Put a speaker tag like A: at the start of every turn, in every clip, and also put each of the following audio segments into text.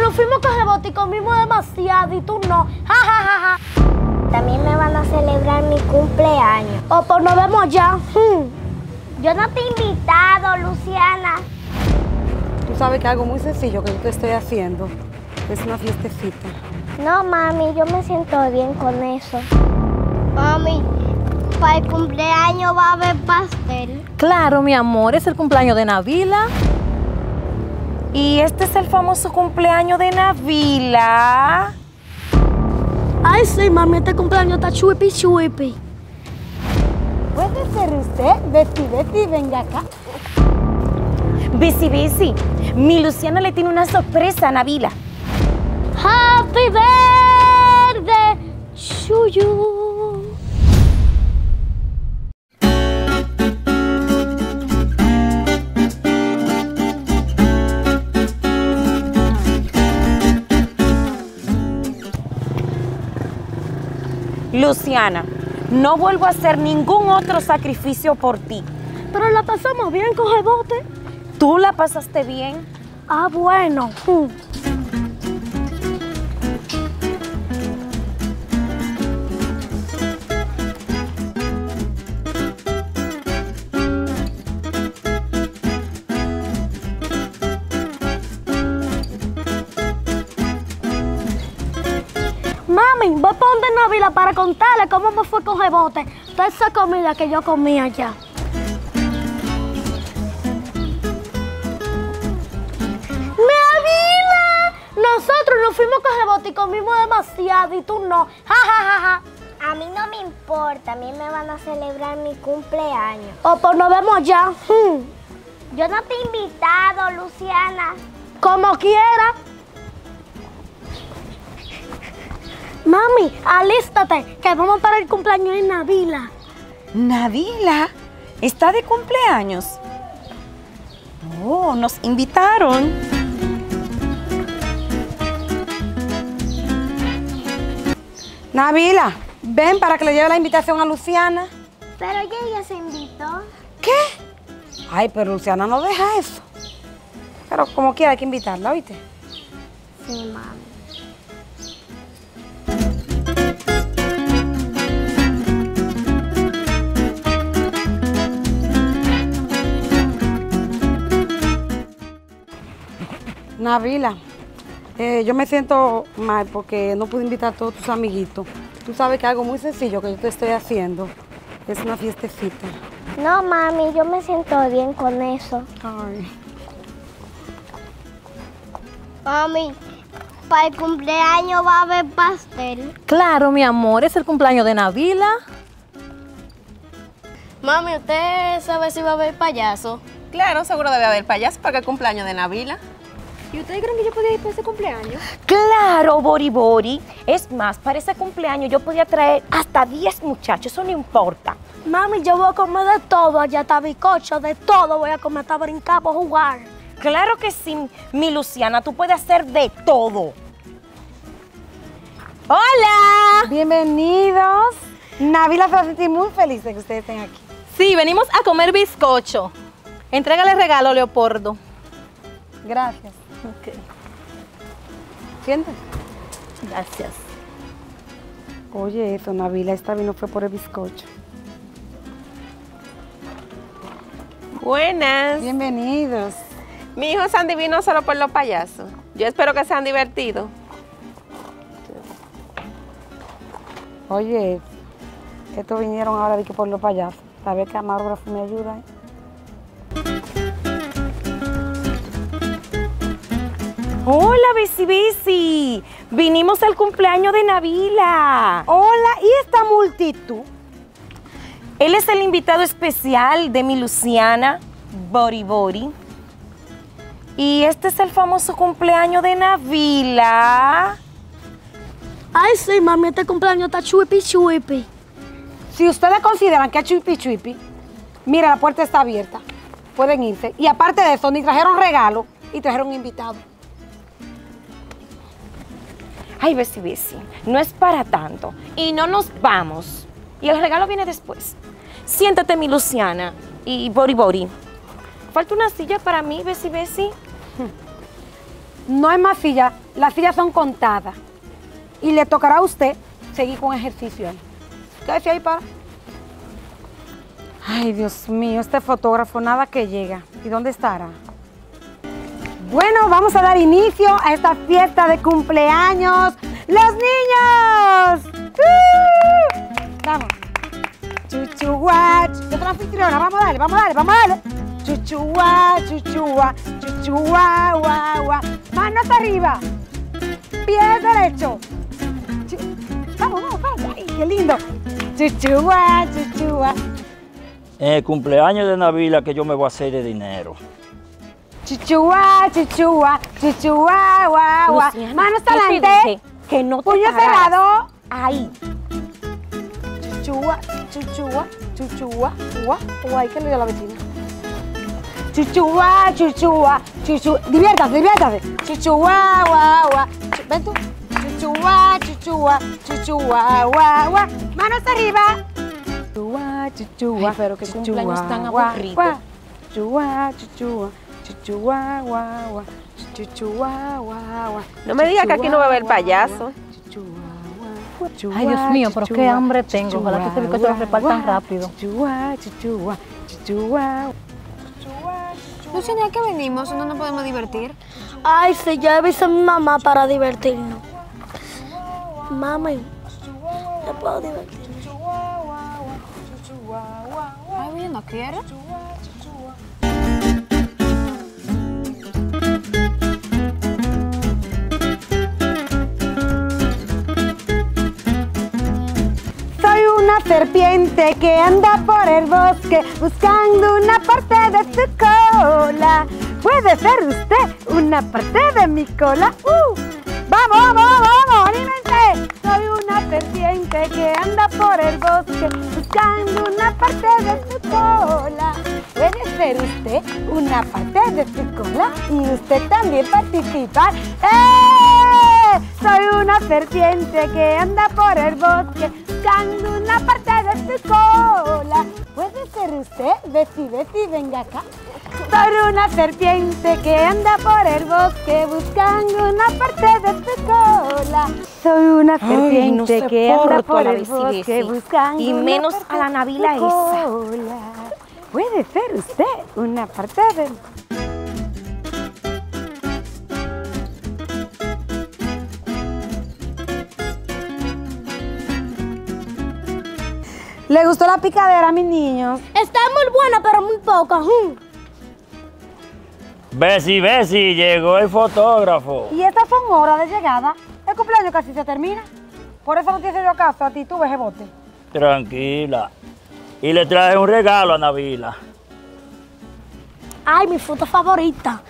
A: nos fuimos con rebote y comimos demasiado y tú no. Ja, ja, ja, ja.
B: También me van a celebrar mi cumpleaños.
A: Oh, pues nos vemos ya.
B: Yo no te he invitado, Luciana.
C: Tú sabes que algo muy sencillo que yo te estoy haciendo es una fiestecita.
B: No, mami, yo me siento bien con eso. Mami, para el cumpleaños va a haber pastel.
D: Claro, mi amor, es el cumpleaños de Nabila. Y este es el famoso cumpleaños de Nabila.
A: Ay, sí, mami, este cumpleaños está chuipi, chuipi.
C: ¿Puede ser usted? Betty, venga acá.
D: Bici, mi Luciana le tiene una sorpresa a Nabila.
A: Happy birthday to you.
D: Luciana, no vuelvo a hacer ningún otro sacrificio por ti.
A: Pero la pasamos bien con rebote.
D: ¿Tú la pasaste bien?
A: Ah, bueno. Mami, voy para donde Nabila para contarle cómo me fue con rebote. Toda esa comida que yo comía allá. ¡Nabila! Nosotros nos fuimos con rebote y comimos demasiado y tú no. Ja, ja, ja, ja.
B: A mí no me importa, a mí me van a celebrar mi cumpleaños.
A: Oh, pues nos vemos ya.
B: Yo no te he invitado, Luciana.
A: Como quiera. Mami, alístate, que vamos para el cumpleaños de Nabila.
D: ¿Nabila? ¿Está de cumpleaños? Oh, nos invitaron.
C: Nabila, ven para que le lleve la invitación a Luciana.
B: Pero ella se invitó.
C: ¿Qué? Ay, pero Luciana no deja eso. Pero como quiera hay que invitarla, ¿oíste?
B: Sí, mami.
C: Nabila, yo me siento mal porque no pude invitar a todos tus amiguitos. Tú sabes que algo muy sencillo que yo te estoy haciendo es una fiestecita.
B: No, mami, yo me siento bien con eso.
C: Ay.
B: Mami, para el cumpleaños va a haber pastel.
D: Claro, mi amor, es el cumpleaños de Nabila.
E: Mami, ¿usted sabe si va a haber payaso?
F: Claro, seguro debe haber payaso para el cumpleaños de Nabila.
E: ¿Y ustedes creen que yo podía ir para ese cumpleaños?
D: Claro, Bori. Es más, para ese cumpleaños yo podía traer hasta 10 muchachos, eso no importa.
A: Mami, yo voy a comer de todo, allá está bizcocho, de todo voy a comer, hasta brincar, por jugar.
D: Claro que sí, mi Luciana, tú puedes hacer de todo. ¡Hola!
C: Bienvenidos. Nabila se va a sentir muy feliz de que ustedes estén aquí.
D: Sí, venimos a comer bizcocho. Entrégale regalo, Leopoldo.
C: Gracias.
D: Ok,
C: Siéntate.
D: gracias.
C: Oye, eso, Nabila, esta vez no fue por el bizcocho.
F: Buenas.
C: Bienvenidos.
F: Mi hijo Sandy vino solo por los payasos. Yo espero que sean divertidos.
C: Oye, estos vinieron ahora de que por los payasos. A ver qué camarógrafo me ayuda.
D: Hola, Bici. Vinimos al cumpleaños de Nabila.
C: Hola, ¿y esta multitud?
D: Él es el invitado especial de mi Luciana, Bori. Y este es el famoso cumpleaños de Nabila.
A: Ay, sí, mami, este cumpleaños está chuipi, chuipi.
C: Si ustedes consideran que es chuipi, mira, la puerta está abierta. Pueden irse. Y aparte de eso, ni trajeron regalo y trajeron invitados.
D: Ay, Bici, no es para tanto. Y no nos vamos. Y el regalo viene después. Siéntate, mi Luciana. Y Bori. Falta una silla para mí, Bici.
C: no hay más sillas, las sillas son contadas. Y le tocará a usted seguir con ejercicio ahí. Quédese ahí para. Ay, Dios mío, este fotógrafo nada que llega. ¿Y dónde estará? Bueno, vamos a dar inicio a esta fiesta de cumpleaños. ¡Los niños! Vamos. Chuchuá, yo soy la anfitriona, vamos a darle, vamos a darle, vamos a darle. Chuchuá, chuchuá, chuchuá, guá, guá. Manos arriba. Pie derecho. Vamos, vamos, ay, qué lindo. Chuchuá, chuchuá.
G: En el cumpleaños de Navila que yo me voy a hacer de dinero.
C: Chuchuá, chuchuá, chuchuá, guá, guá.
D: Luciana,
C: Manos
D: ¿qué te
C: adelante.
D: dije? Que no te
C: Puño
D: pararas.
C: cerrado.
D: Ahí.
C: Chuchuá, chuchuá, chuchuá, guá, guay, ¿qué le dio a la vecina? Chuchuá, chuchuá, chuchuá. Diviértase, diviértase. Chuchuá, guá, guá. Ven tú. Chuchuá, chuchuá, chuchuá, guá, guá. Manos arriba. Chuchuá, chuchuá.
D: Ay, pero qué cumpleaños tan
C: guá,
D: aburrido.
C: guá. Chuchuá, chuchuá, chuchuá, guá, guá. Chuchuá, guá, guá.
F: No me diga que aquí no va a haber payaso.
H: Ay, Dios mío, pero qué hambre tengo. Ojalá que este bizcocho lo repartan rápido.
C: Chuchuá, chuchuá, chuchuá.
E: Luciana, ¿a qué venimos? ¿No nos podemos divertir?
A: Ay, sí, yo he visto a mi mamá para divertirnos. Mami, ¿te puedo divertir?
E: Ay, ¿no quieres?
C: Soy una serpiente que anda por el bosque buscando una parte de su cola. ¿Puede ser usted una parte de mi cola? ¡Vamos, vamos, vamos! ¡Anímense! Soy una serpiente que anda por el bosque buscando una parte de su cola. ¿Puede ser usted una parte de su cola? Y usted también participa. Soy una serpiente que anda por el bosque buscando una parte de su cola. ¿Puede ser usted? Betty, Betty, venga acá. Soy una serpiente que anda por el bosque buscando una parte de su cola. Soy una serpiente
D: Ay, no
C: que anda
D: soporto
C: por
D: a la
C: el
D: Bessie
C: bosque
D: Bessie.
C: buscando
D: Y
C: una
D: menos
C: parte
D: a la
C: de
D: Navila
C: su
D: esa.
C: cola. ¿Puede ser usted una parte de... ¿Le gustó la picadera, mis niños?
A: Está muy buena, pero muy poca.
G: Bessie, Bessie, llegó el fotógrafo.
C: Y estas son horas de llegada. El cumpleaños casi se termina. Por eso no te hice yo caso a ti, tú ves bote.
G: Tranquila. Y le traje un regalo a Navila.
A: Ay, mi fruta favorita.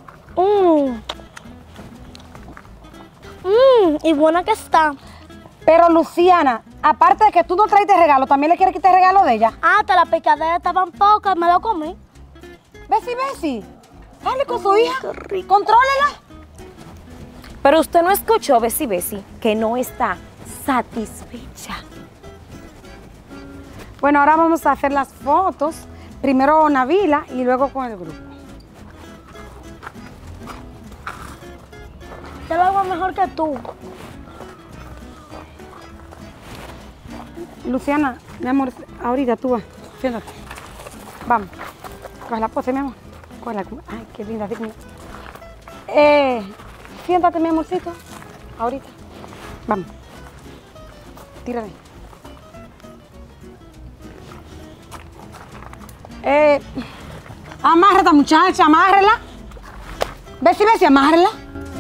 A: Y buena que está.
C: Pero Luciana, aparte de que tú no traiste regalo, ¿también le quieres quitar el regalo de ella?
A: Hasta la picadera estaban pocas, me lo comí.
C: Bessie, Bessie, hable con su hija. Contrólela.
D: Pero usted no escuchó, Bessie Bessie, que no está satisfecha.
C: Bueno, ahora vamos a hacer las fotos. Primero Navila y luego con el grupo.
A: Yo lo hago mejor que tú.
C: Luciana, mi amor, ahorita tú vas. Siéntate. Vamos. Coge la pose, mi amor. Cógela. Ay, qué linda. Siéntate, mi amorcito. Ahorita. Vamos. Tírale. Amarra a esta muchacha, amárrela. Bessie, Bessie, amárrela.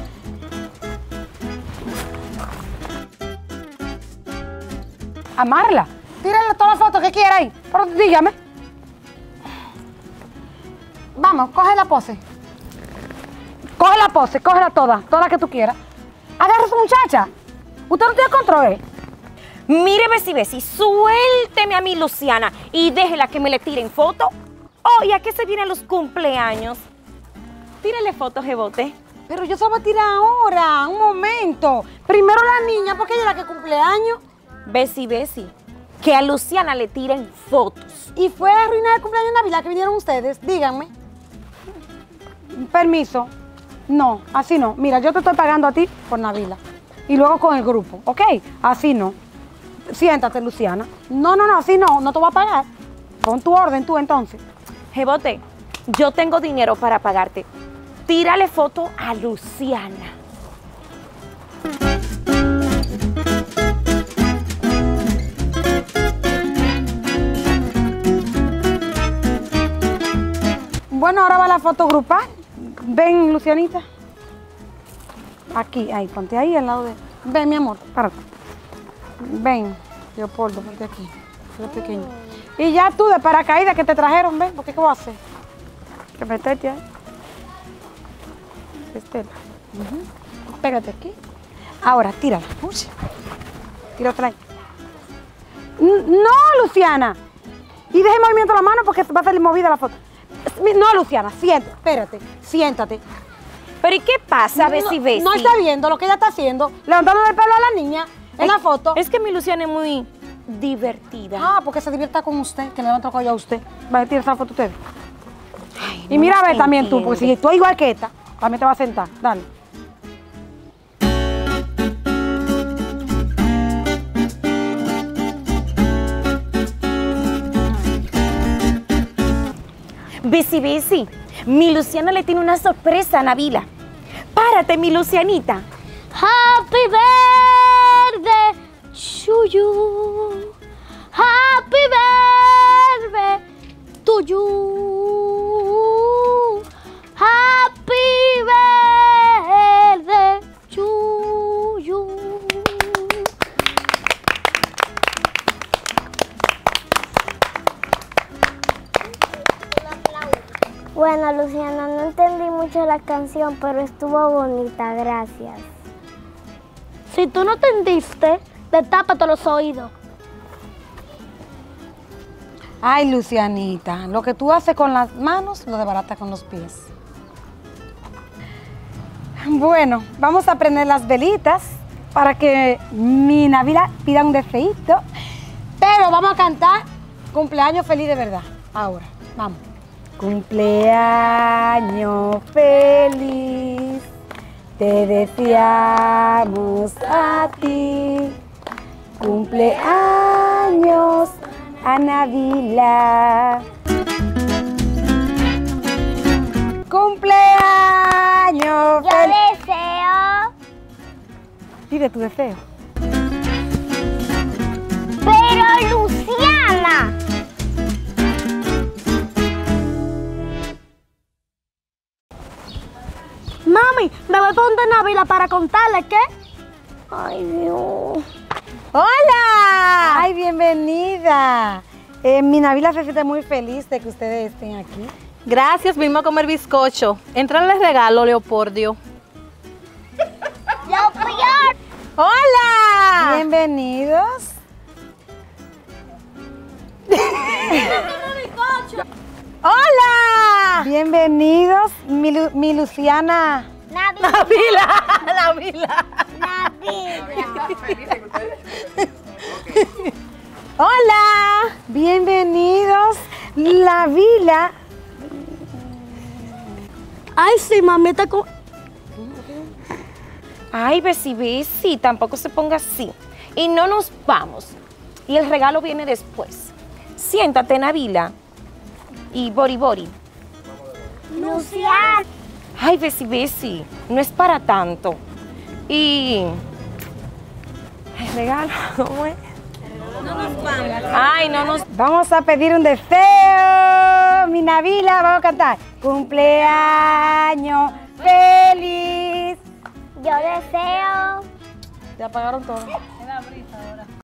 C: Amárrela. Tírale todas las fotos que quiera ahí. Pero dígame. Vamos, coge la pose. Coge la pose, cógela toda la que tú quieras. Agarra a su muchacha. Usted no tiene control.
D: Mire, Bessie Bessie, suélteme a mí, Luciana, y déjela que me le tiren foto. Oh, ¿y a qué se vienen los cumpleaños? Tírele fotos, Jebote.
C: Pero yo se lo voy a tirar ahora, un momento. Primero la niña, porque ella es la que cumpleaños.
D: Bessie Bessie, que a Luciana le tiren fotos.
C: Y fue a arruinar el cumpleaños de Navidad que vinieron ustedes, díganme. Permiso. No, así no. Mira, yo te estoy pagando a ti por Nabila. Y luego con el grupo, ¿ok? Así no. Siéntate, Luciana. No, así no. No te voy a pagar. Pon tu orden tú entonces.
D: Jebote, yo tengo dinero para pagarte. Tírale foto a Luciana.
C: Bueno, ahora va la foto grupal. Ven, Lucianita. Aquí, ahí, ponte ahí al lado de... Ven, mi amor, párate. Ven, Leopoldo, ponte aquí. Eres pequeño. Y ya tú de paracaídas que te trajeron, ven, porque ¿qué voy a hacer? Que meterte ahí. Estela. Pégate aquí. Ahora, tírala. Tírala ahí. No, Luciana. Y deje movimiento la mano porque va a salir movida la foto. No, Luciana, siéntate, espérate, siéntate.
D: ¿Pero y qué pasa, Bessie Bessie?
C: No está viendo lo que ella está haciendo, levantándole el pelo a la niña en la foto.
D: Es que mi Luciana es muy divertida.
C: Ah, porque se divierta con usted, que le levanta el cuello a usted. Va a tirar esa foto usted. Y mira a ver también tú, porque si tú igual que esta, también te vas a sentar. Dale.
D: Bessie Bessie, mi Luciana le tiene una sorpresa a Nabila. Párate, mi Lucianita.
A: Happy birthday to you. Happy birthday to you. Happy birthday to you.
B: Bueno, Luciana, no entendí mucho la canción, pero estuvo bonita, gracias.
A: Si tú no entendiste, tápate los oídos.
C: Ay, Lucianita, lo que tú haces con las manos, lo desbaratas con los pies. Bueno, vamos a prender las velitas para que mi Nabila pida un deseíto. Pero vamos a cantar cumpleaños feliz de verdad. Ahora, vamos. Cumpleaños feliz, te deseamos a ti. Cumpleaños a Nabila. Cumpleaños
B: Yo
C: feliz.
B: deseo,
C: Pide tu deseo.
B: pero Luciana.
A: Mami, me voy para donde Nabila para contarle que...
B: Ay, Dios.
C: ¡Hola! ¡Ay, bienvenida! Mi Nabila se siente muy feliz de que ustedes estén aquí.
H: Gracias, vinimos a comer bizcocho. Entrarle regalo, Leopoldo.
B: Lo peor.
C: ¡Hola! Bienvenidos. ¡Hola! Bienvenidos, mi Luciana.
B: Nabila.
H: Nabila.
C: ¡Hola! Bienvenidos, Nabila.
A: Ay, sí, mami,
D: Ay, Bessie Bessie, tampoco se ponga así. Y no nos vamos. Y el regalo viene después. Siéntate, Nabila. Y Bori Bori.
B: Luciana.
D: Ay, Bessie Bessie, no es para tanto. Y... el regalo, ¿cómo es? No nos vamos. Ay, no nos...
C: Vamos a pedir un deseo. Mi Nabila, vamos a cantar. Cumpleaños feliz.
B: Yo deseo.
C: Ya apagaron todo.